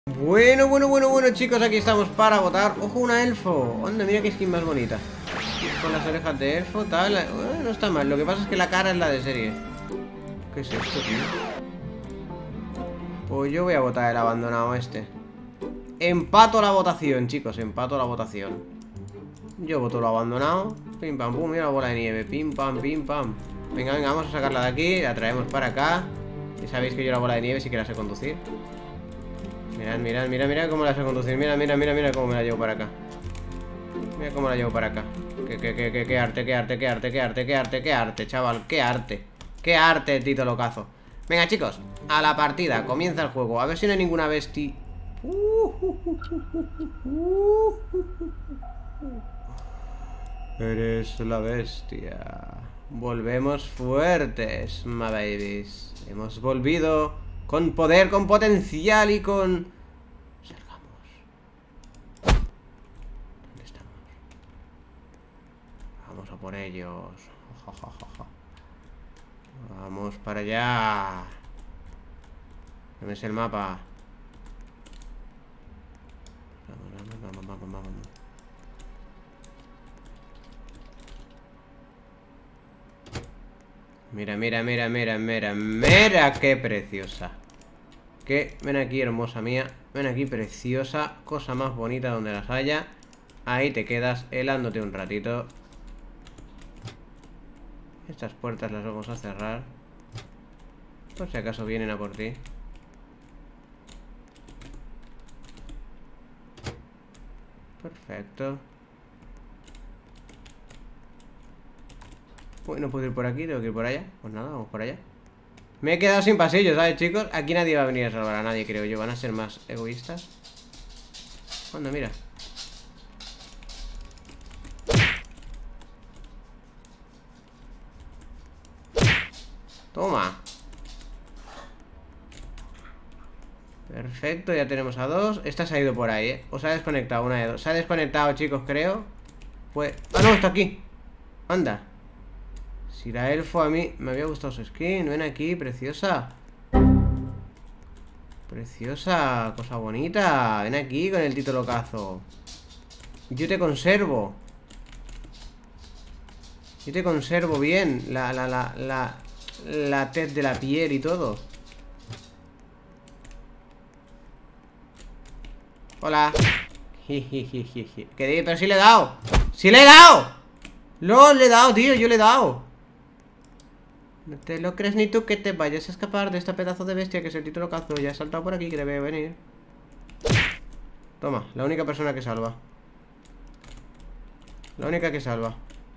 Bueno, chicos, aquí estamos para votar. Ojo, una elfo. Onda, mira qué skin más bonita. Con las orejas de elfo, tal. No está mal. Lo que pasa es que la cara es la de serie. ¿Qué es esto, tío? Pues yo voy a votar el abandonado este. Empato la votación, chicos. Empato la votación. Yo voto lo abandonado. Pim, pam, pum. Mira la bola de nieve. Pim, pam, pim, pam. Venga, vamos a sacarla de aquí. La traemos para acá. Y sabéis que yo la bola de nieve sí que la sé conducir. Mirad cómo la sé conducir. Mira cómo me la llevo para acá. Mira cómo la llevo para acá. Qué arte, chaval. Qué arte, Tito Locazo. Venga, chicos, a la partida. Comienza el juego. A ver si no hay ninguna bestia. Eres la bestia. Volvemos fuertes, my babies. Hemos volvido con poder, con potencial y con... Salgamos. ¿Dónde estamos? Vamos a por ellos. Vamos para allá. ¿Dónde es el mapa? Vamos. Mira, qué preciosa. Ven aquí, hermosa mía. Ven aquí, preciosa. Cosa más bonita donde las haya. Ahí te quedas helándote un ratito. Estas puertas las vamos a cerrar, por si acaso vienen a por ti. Perfecto. Pues no puedo ir por aquí, tengo que ir por allá. Pues nada, vamos por allá. Me he quedado sin pasillo, ¿sabes, chicos? Aquí nadie va a venir a salvar a nadie, creo yo. Van a ser más egoístas. Anda, mira. Toma. Perfecto, ya tenemos a dos. Esta se ha ido por ahí, ¿eh? O se ha desconectado, una de dos. Se ha desconectado, chicos, creo. Pues... ¡Ah, no! Está aquí. Anda. Si la elfo a mí me había gustado su skin. Ven aquí, preciosa. Preciosa, cosa bonita. Ven aquí con el Tito Locazo. Yo te conservo. Yo te conservo bien la tez de la piel y todo. Hola. Pero sí le he dado. ¡Sí le he dado! ¡No, le he dado, tío! Yo le he dado. No te lo crees ni tú que te vayas a escapar de esta pedazo de bestia que es el Tito Locazo. Ya ha saltado por aquí que debe venir. Toma, la única persona que salva. La única que salva.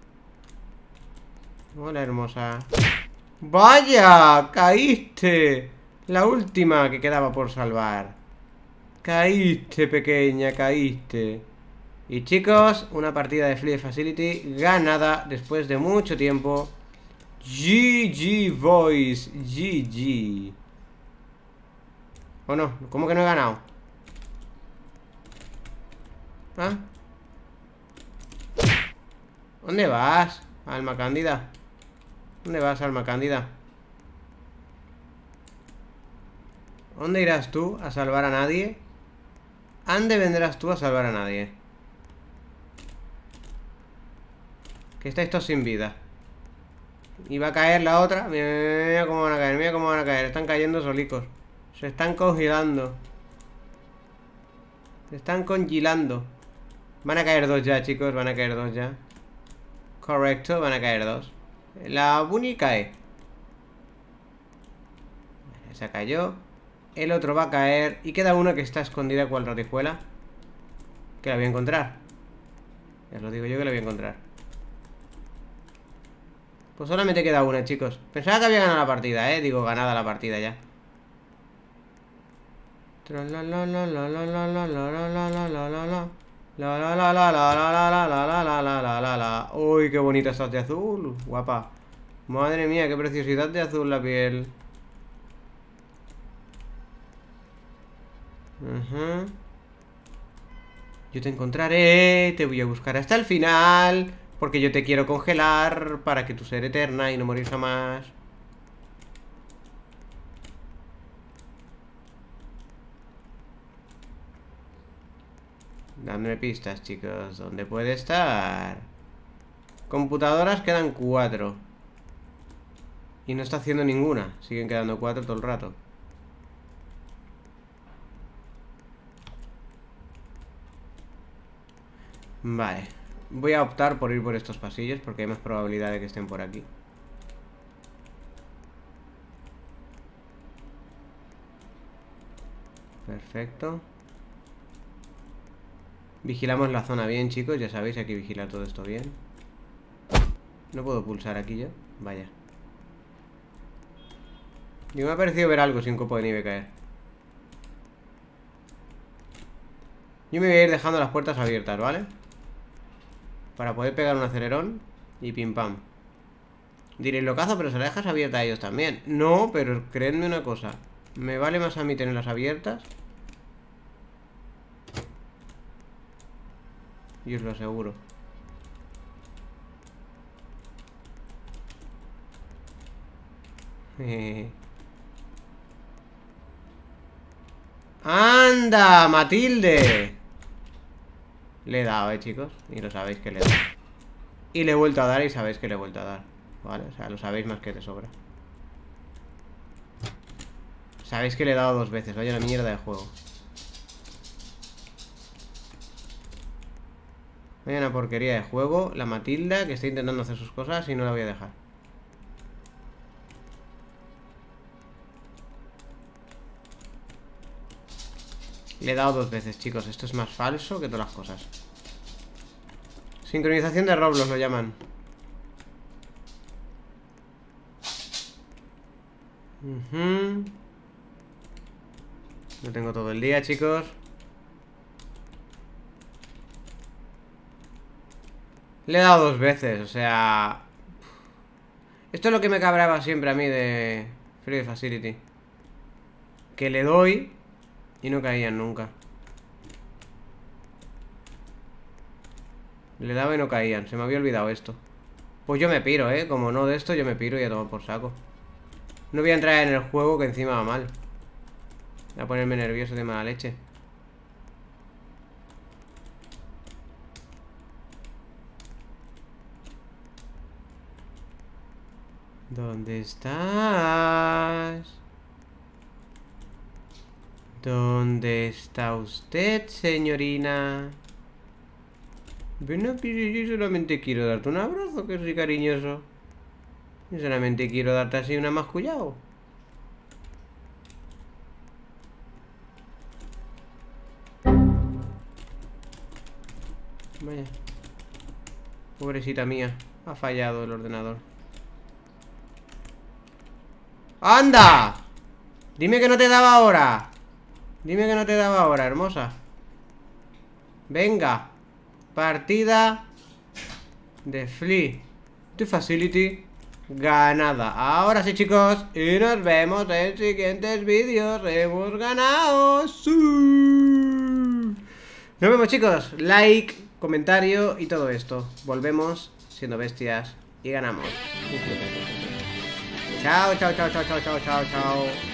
Hola, hermosa. ¡Vaya! ¡Caíste! La última que quedaba por salvar. Caíste, pequeña, caíste. Y chicos, una partida de Flea Facility ganada después de mucho tiempo. GG, boys. GG. ¿O no? ¿Cómo que no he ganado? ¿Ah? ¿Dónde vas, alma cándida? ¿Dónde vas, alma cándida? ¿Dónde irás tú a salvar a nadie? ¿Dónde vendrás tú a salvar a nadie? Que estáis todos sin vida. Y va a caer la otra. Mira cómo van a caer, mira cómo van a caer. Están cayendo solicos. Se están congelando. Se están congelando. Van a caer dos ya, chicos. Van a caer dos ya. Correcto, van a caer dos. La Bunny cae. Esa cayó. El otro va a caer. Y queda una que está escondida cual ratijuela. Que la voy a encontrar. Ya os lo digo yo que la voy a encontrar. Pues solamente queda una, chicos. Pensaba que había ganado la partida, digo, ganada la partida ya. Uy, qué bonita estás de azul, guapa. Madre mía, qué preciosidad de azul la piel. Yo te encontraré, te voy a buscar hasta el final, porque yo te quiero congelar para que tú seas eterna y no morir jamás. Dadme pistas, chicos. ¿Dónde puede estar? Computadoras quedan 4. Y no está haciendo ninguna. Siguen quedando 4 todo el rato. Vale. Voy a optar por ir por estos pasillos porque hay más probabilidad de que estén por aquí. Perfecto. Vigilamos la zona bien, chicos. Ya sabéis, hay que vigilar todo esto bien. No puedo pulsar aquí yo. Vaya. Y me ha parecido ver algo sin copo de nieve caer. Yo me voy a ir dejando las puertas abiertas, ¿vale? Para poder pegar un acelerón y pim pam. Diréis, locazo, pero se las dejas abiertas a ellos también. No, pero creedme una cosa. Me vale más a mí tenerlas abiertas. Y os lo aseguro. ¡Anda, Matilde! Le he dado, chicos. Y lo sabéis que le he dado. Y le he vuelto a dar y sabéis que le he vuelto a dar. Vale, o sea, lo sabéis más que de sobra. Sabéis que le he dado 2 veces. Vaya una mierda de juego. Vaya una porquería de juego. La Matilda que está intentando hacer sus cosas y no la voy a dejar. Le he dado 2 veces, chicos. Esto es más falso que todas las cosas. Sincronización de Roblox lo llaman. No tengo todo el día, chicos. Le he dado 2 veces, o sea... Esto es lo que me cabraba siempre a mí de Free Facility. Que le doy y no caían nunca. Le daba y no caían, se me había olvidado esto. Pues yo me piro, como no de esto yo me piro y a tomar por saco. No voy a entrar en el juego que encima va mal. Voy a ponerme nervioso de mala leche. ¿Dónde estás? ¿Dónde está usted, señorina? Ven aquí, yo solamente quiero darte un abrazo, que soy cariñoso. Yo solamente quiero darte así una mascullao. Vaya. Pobrecita mía. Ha fallado el ordenador. ¡Anda! Dime que no te daba ahora. Dime que no te daba ahora, hermosa. Venga. Partida de Free Facility ganada. Ahora sí, chicos. Y nos vemos en siguientes vídeos. Hemos ganado. ¡Sí! Nos vemos, chicos. Like, comentario y todo esto. Volvemos siendo bestias y ganamos. Chao, chao, chao, chao, chao, chao, chao, chao.